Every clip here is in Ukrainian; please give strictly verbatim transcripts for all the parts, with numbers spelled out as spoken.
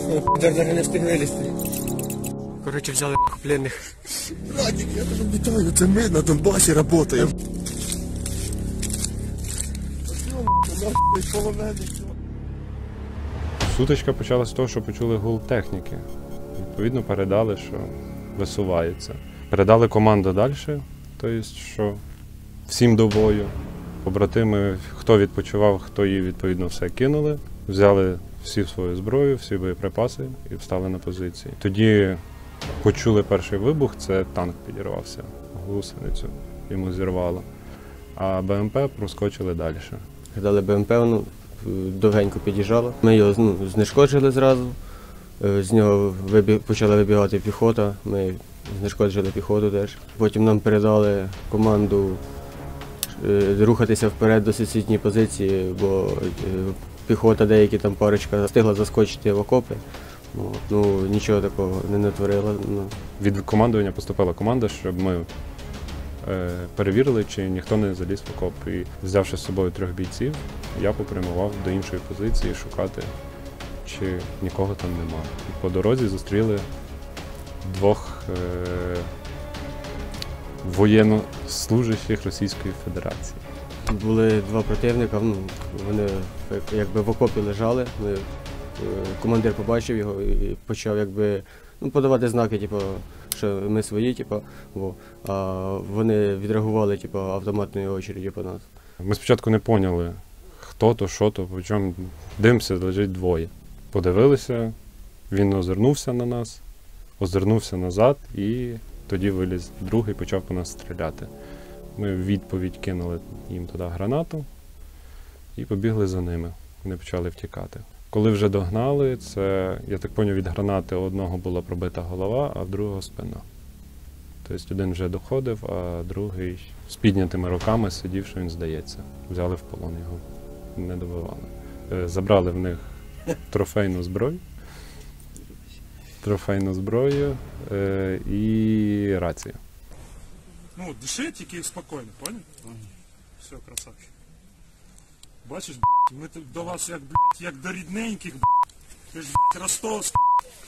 Даже не встиг вилізти. Коротше, взяли пленних. Радік, я тебе вітаю, це ми на Донбасі працюємо. Сутичка почалася з того, що почули гул техніки. Відповідно, передали, що висуваються. Передали команду далі, тобто, що всім до бою. Побратими, хто відпочивав, хто її, відповідно, все кинули. Взяли всі свою зброю, всі боєприпаси і встали на позиції. Тоді почули перший вибух, це танк підірвався, гусеницю йому зірвало. А БМП проскочили далі. Дали БМП, воно довгенько під'їжджало. Ми його ну, знешкоджили зразу, з нього вибіг, почала вибігати піхота, ми знешкоджили піхоту теж. Потім нам передали команду рухатися вперед до сусідньої позиції, бо піхота, деякі там парочка встигла заскочити в окопи. Ну, нічого такого не натворила. Ну. Від командування поступила команда, щоб ми е, перевірили, чи ніхто не заліз в окоп. І взявши з собою трьох бійців, я попрямував до іншої позиції шукати, чи нікого там нема. І по дорозі зустріли двох е, воєннослужащих Російської Федерації. Були два противника, ну, вони якби в окопі лежали. Ми, командир побачив його і почав якби, ну, подавати знаки, типу, що ми свої, типу, во. А вони відреагували типу, автоматною очередю по нас. Ми спочатку не поняли, хто то, що то, по чому дивимося, лежить двоє. Подивилися, він озирнувся на нас, озирнувся назад і тоді виліз другий і почав по нас стріляти. Ми в відповідь кинули їм туди гранату і побігли за ними. Вони почали втікати. Коли вже догнали, це, я так зрозумів, від гранати одного була пробита голова, а в другого спина. Тобто один вже доходив, а другий з піднятими руками сидів, що він здається. Взяли в полон його, не добивали. Забрали в них трофейну зброю, трофейну зброю е, і рацію. Ну, диши тільки спокійно, понял? Все, красавчик. Бачиш, блядь, ми тут до вас як, блядь, як до рідненьких, блядь. Ти ж, блядь, ростовський.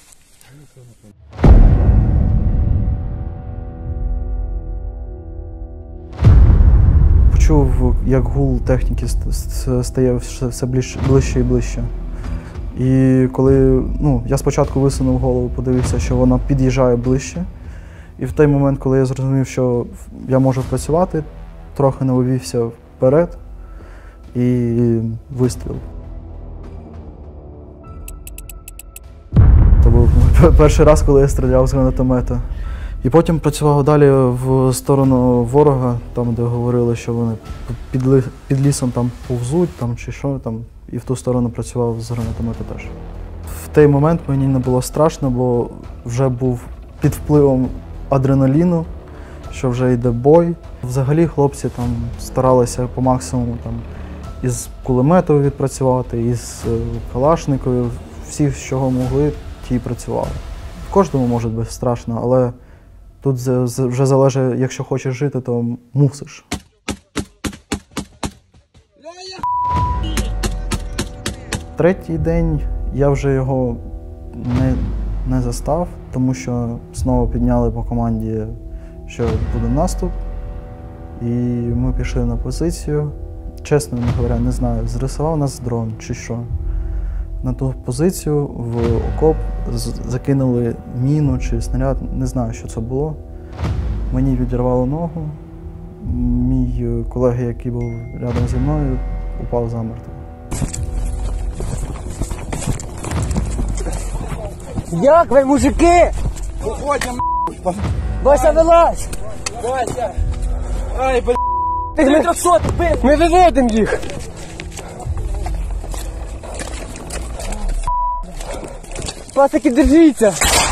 Почув, як гул техніки стає все ближче, ближче і ближче. І коли, ну, я спочатку висунув голову, подивився, що вона під'їжджає ближче. І в той момент, коли я зрозумів, що я можу працювати, трохи навівся вперед і вистріл. Це був перший раз, коли я стріляв з гранатомета. І потім працював далі в сторону ворога, там, де говорили, що вони під, ли, під лісом там повзуть, там, чи що, там, і в ту сторону працював з гранатомета теж. В той момент мені не було страшно, бо вже був під впливом адреналіну, що вже йде бой. Взагалі хлопці там старалися по максимуму там, із кулеметою відпрацювати, із калашникою, всі, з чого могли, ті працювали. Кожному може бути страшно, але тут вже залежить, якщо хочеш жити, то мусиш. Третій день я вже його не, не застав, тому що знову підняли по команді, що буде наступ. І ми пішли на позицію. Чесно говоря, не знаю, зрисував нас дрон чи що. На ту позицію в окоп закинули міну чи снаряд, не знаю, що це було. Мені відірвало ногу. Мій колега, який був рядом зі мною, упав замертво. Як ви, мужики? Виходимо, Вася, вилазь! Вася! Ай, блядь! Ми трьохсот, ми виводимо їх! Пасики, держіться!